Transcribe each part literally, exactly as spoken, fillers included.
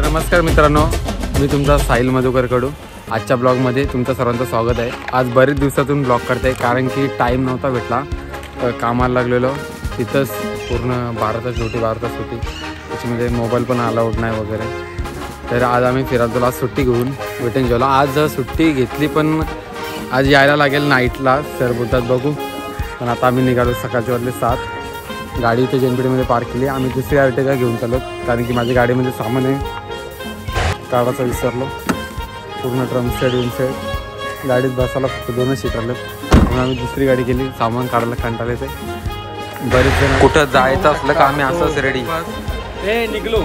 नमस्कार मित्रांनो, मी तुमचा साहिल मधुकर कडू. आजच्या ब्लॉगमध्ये तुमचं सर्वांचं स्वागत आहे. आज बरेच दिवसातून ब्लॉग करते कारण की टाईम नव्हता भेटला. कामाला लागलेलो तिथंच पूर्ण बारा तास ड्युटी बारा तास होती. त्याच्यामध्ये मोबाईल पण अलाउड नाही वगैरे. तर आज आम्ही फिरायला तुला सुट्टी घेऊन वेटिंग जेवला. आज सुट्टी घेतली पण आज यायला लागेल नाईटला. सर बोलतात बघू. पण आता आम्ही निघालो सकाळच्या वाजले सात. गाडी इथे जेनपीडीमध्ये पार्क केली. आम्ही दुसरी आर्टिका घेऊन चाललो कारण की माझ्या गाडीमध्ये सामान आहे काढायचं विसरलो. पूर्ण ड्रम सेट विन सेट गाडीत बसायला फक्त दोनच सीट आले म्हणून आम्ही दुसरी गाडी केली. सामान काढायला कंटाळा येते. बरेच जण कुठं जायचं असलं का आम्ही असंच रेडी हे निघलो.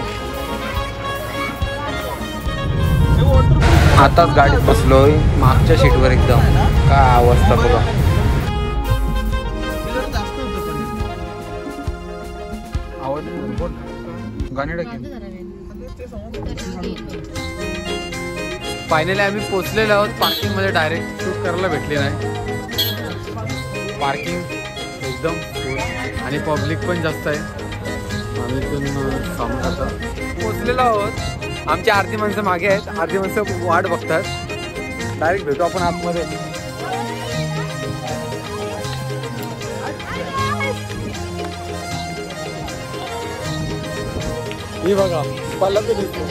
आताच गाडीत बसलोय मागच्या सीटवर. एकदम काय अवस्था बघा. फायनली आम्ही पोचलेलो आहोत. पार्किंग मध्ये डायरेक्ट शूट करायला भेटली नाही. पार्किंग एकदम फुल आणि पब्लिक पण जास्त आहे. आम्ही इथून सामोर पोचलेलो आहोत. आमची आरती माणसं मागे आहेत. आरती माणसं वाट बघतात. डायरेक्ट भेटू आपण आतमध्ये. ही बघा पल्ला तो दिसतो.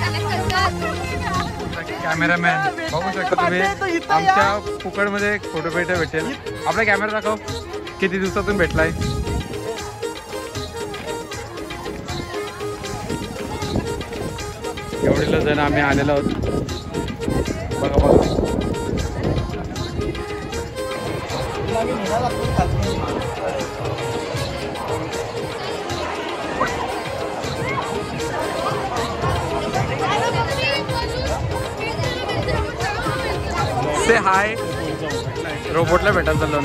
कॅमेरामॅन बघू शकता तुम्ही. आमच्या फुकटमध्ये एक फोटो भेटा भेटेल. आपला कॅमेरा दाखव. किती दिवसातून भेटलाय. एवढेला जण आम्ही आलेलो आहोत. बघा बघा. से हाय. रोबोटला भेटायला चाललो.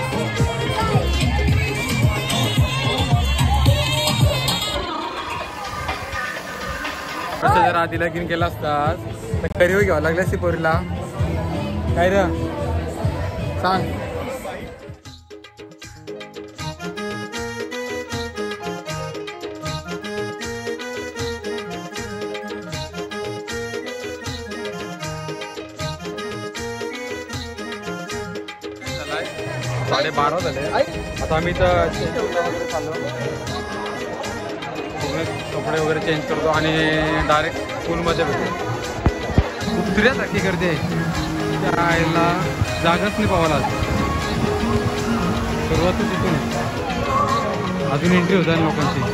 जर आधीला घेऊन गेला असतात तर करीव घ्यावं लागल्या असती पोरीला. काय रे सांग. साडे बारा झाले. आता आम्ही तर चाललो. कपडे वगैरे चेंज करतो आणि डायरेक्ट पूलमध्ये भेटतो. कुत्र्यासारखी गर्दी आहे. त्याला जागाच नाही पावाला. सुरुवातच तिथून अजून एंट्री होत आहे लोकांची.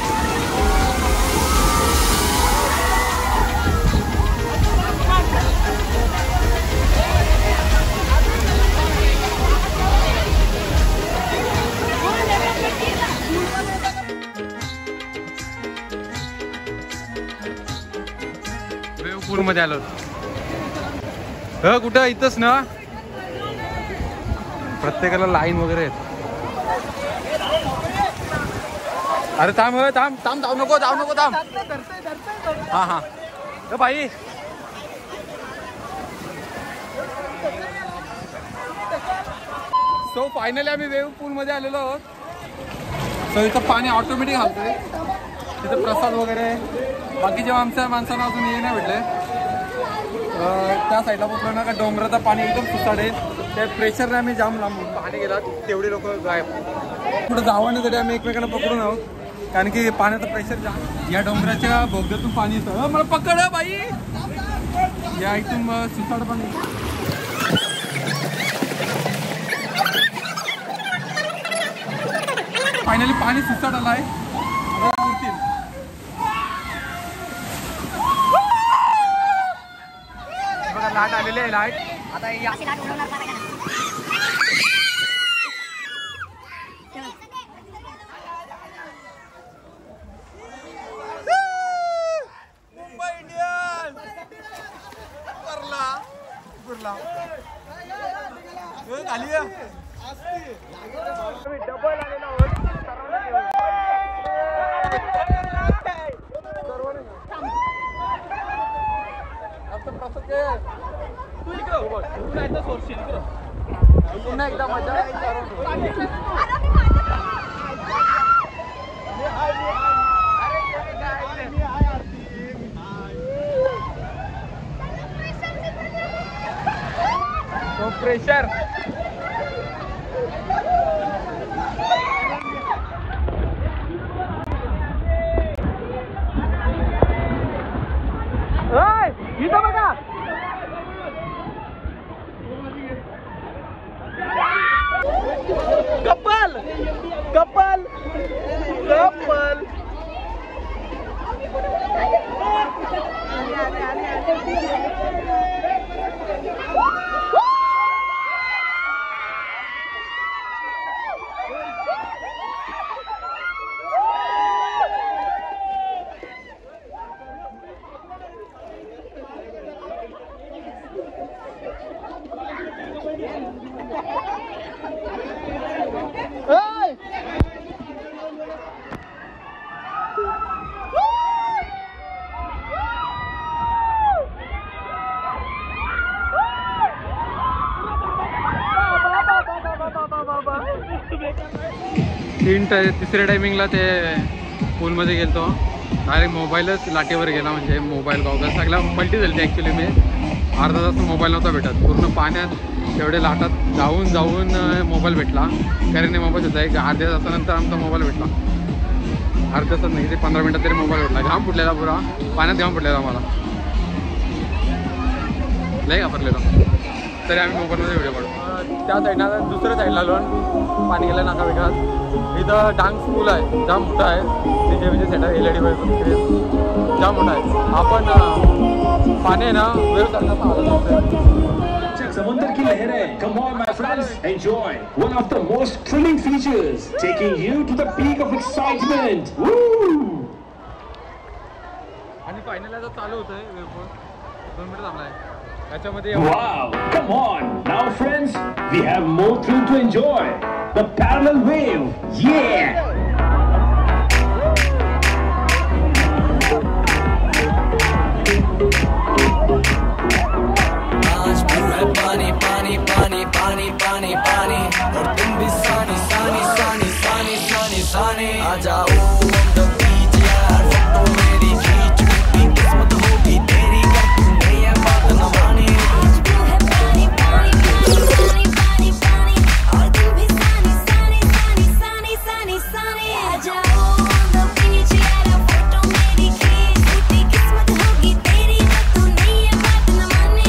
मध्ये आलो. ह कुठं इथंच ना. प्रत्येकाला लाईन वगैरे आहेत. अरे थांब थांब थांब. जाऊ नको जाऊ नको थांब. हा हा भाई. सो फायनली आम्ही वेव्ह पूल मध्ये आलेलो आहोत. सो इथं पाणी ऑटोमॅटिक घालतोय. तिथं प्रसाद वगैरे. बाकीच्या आमच्या माणसांना अजून हे नाही भेटले. त्या साईडला पोचलो ना का डोंगराचं पाणी एकदम सुसाडेल. त्या प्रेशरने आम्ही जाम लांब पाणी गेला. तेवढे लोक गायब. पुढे जावण्यासाठी आम्ही एकमेकांना पकडून आहोत कारण की पाण्याचं प्रेशर जाम. या डोंगराच्या बोगद्यातून पाणी येतं. मला पकड बाई. या इथून सुसाड पाणी. फायनली पाणी सुसाड आलाय. लाट आलेली आहे. लाईट आता मुंबई इंडियन्स करला कुर्ला खाली डबल आलेला होत. पुन्हा एकदा मजा. प्रेशर. इथं बघा. Couple couple couple. तीन टा तिसऱ्या टायमिंगला ते पूलमध्ये गेलतो. डायरेक्ट मोबाईलच लाटेवर गेला. म्हणजे मोबाईल गॉगल सगळा मल्टी झाली. ॲक्च्युली मी अर्धा तास मोबाईल नव्हता भेटत. पूर्ण पाण्यात तेवढे लाटात जाऊन जाऊन मोबाईल भेटला. कारण मोबाईल होता एक अर्ध्या तासानंतर आमचा मोबाईल भेटला. अर्ध्या तासात नाही ते पंधरा मिनटात तरी मोबाईल भेटला. घाम फुटलेला पुरा पाण्यात. घाम फुटलेला आम्हाला लय घाबरलेला. तरी आम्ही मोबाईलमध्ये व्हिडिओ काढू. त्या साईडला दुसऱ्या साईडला आलो. पाणी गेलं नाका वेगळाच. इथं डान्स स्कूल आहे. जाम मोठा आहे. D J VJ centre L E D वगैरे जाम मोठा आहे. आपण पाणी आहे ना वेळ चालण्याचा आला. समंदर की लहरें. Come on my friends, enjoy one of the most thrilling features, taking you to the peak of excitement. Woo! आणि फायनल आता चालू होतंय. दोन मिनिट थांबलाय त्याच्यामध्ये. Wow! Come on now, friends. We have more thrill to enjoy. The parallel wave. Yeah! पानी पानी पानी पानी पानी पानी और तुम भी सानी सानी सानी सानी सानी सानी आ जाओ on the beach यार. फोटो मेरी खींच भी किस्मत होगी तेरी कर तूने ये बात न मानी. पानी पानी पानी पानी पानी और तुम भी सानी सानी सानी सानी सानी सानी आ जाओ on the beach यार. फोटो मेरी खींच भी किस्मत होगी तेरी कर तूने ये बात न मानी.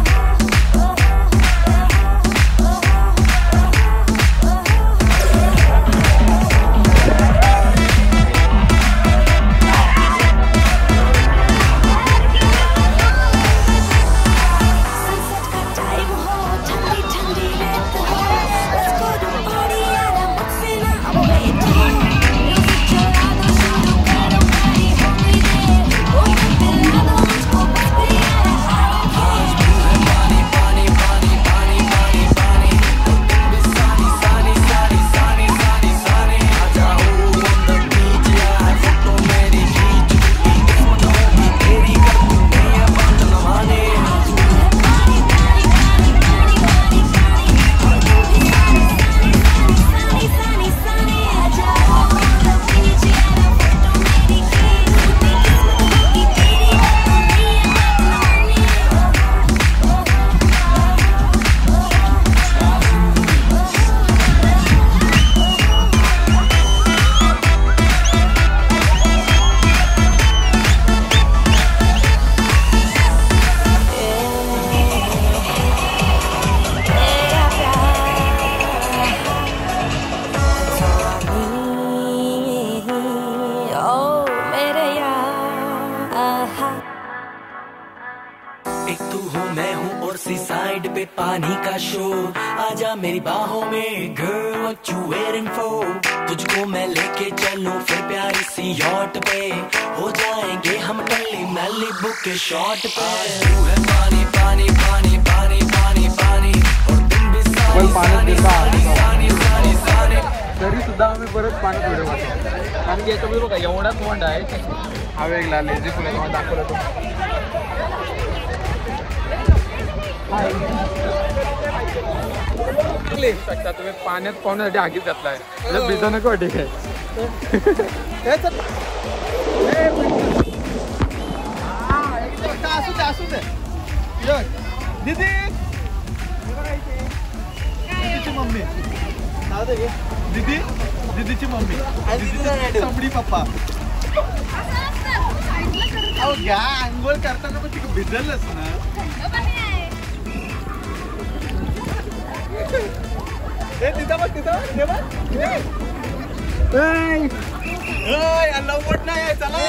एक तू हो मैं हूँ और सी साइड पे पानी का शोर. आजा मेरी बाहों में girl what you waiting for. तुझको मैं लेके चलूं फिर प्यारी सी यॉट पे. हो जाएंगे हम टल्ली मैलिबू के शॉट पे. तू है पानी पानी पानी पानी पानी पानी और तुम भी सानी सानी सानी सानी सानी सानी. तरी सुद्धा आम्ही परत पाण्यात व्हिडिओ काढतो. कारण की याच्यामध्ये बघा एवढाच वंड आहे. हा वेगळा लेझी फुल आहे दाखवला तो. शकता तुम्ही पाण्यात पाहण्यासाठी आगीत घातलाय. भिजा नको ठीक आहे. असू दे असू दे दीदी दीदीची मम्मी दीदी दीदीची मम्मी चमडी पप्पा अहो घ्या आंघोळ करताना पण तिकडे भिजलच ना हे तिथं बघ तिथं लवट नाही चला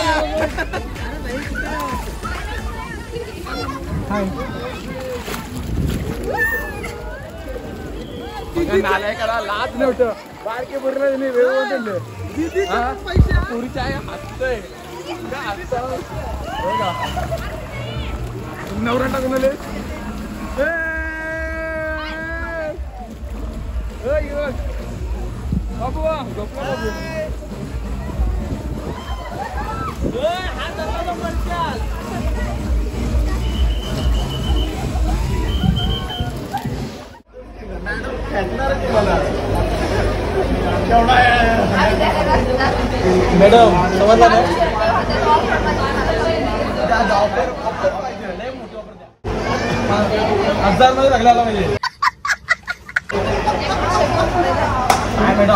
नालायकाला लाज नव्हतं बारके पूर्ण पुरीच्या आहे हसतय नवरा टाकून आले बाबू बाबू मॅडम समजला ना हजार मध्ये लागला म्हणजे काय मॅडम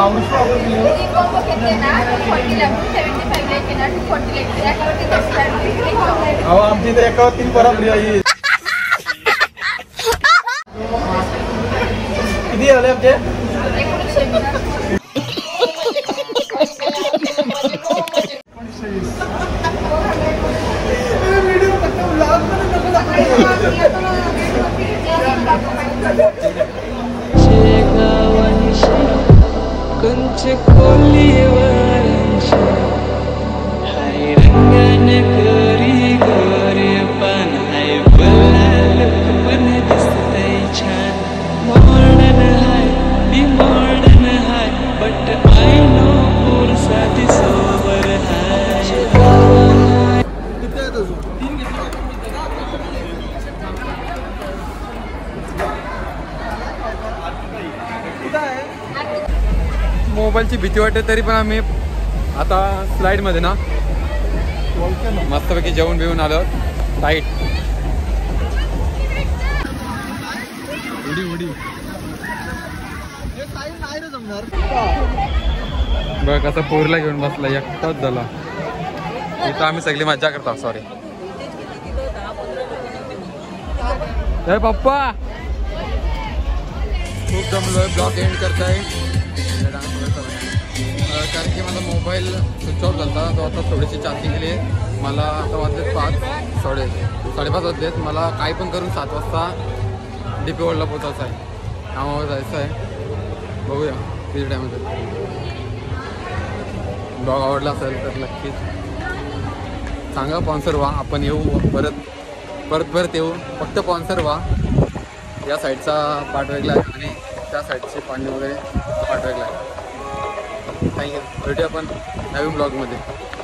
अहो आमची इथे एकावर तीन बरोबर आहे किती आले आमचे कंच खोलीवरंश हाय रंगाने करी गोरे पण हाय बलाल पण दिसतंय छान मॉडर्न हाय बी मॉडर्न हाय बट आय नो पुरसा दिसोबर हाय मोबाईलची भीती वाटते तरी पण आम्ही आता स्लाइड मध्ये ना मस्तपैकी जेवण बिवून आलो टाईट उडी उडी बघ कसं पोरला घेऊन बसला एकटाच झाला इथं आम्ही सगळी मज्जा करतो सॉरी जय पप्पा खूप जमलोय ब्लॉग एंड करताय कारण की माझा मोबाईल स्विच ऑफ झाला तो आता थोडीशी चार्जिंग केली आहे मला आता वाजलेत पाच साडे साडेपाच वाजलेत मला काही पण करून सात वाजता डी पी वर्ल्डला पोचायचं आहे कामावर जायचं आहे बघूया किती टाईम होतं ब्लॉग आवडला असेल तर नक्कीच सांगा स्पॉन्सर व्हा आपण येऊ परत परत परत येऊ फक्त स्पॉन्सर व्हा या साईडचा पार्ट वेगळा आहे आणि त्या साईडचे पाणी वगैरे पार्ट वेगळा आहे थँक्यू भेटूया आपण नवीन ब्लॉगमध्ये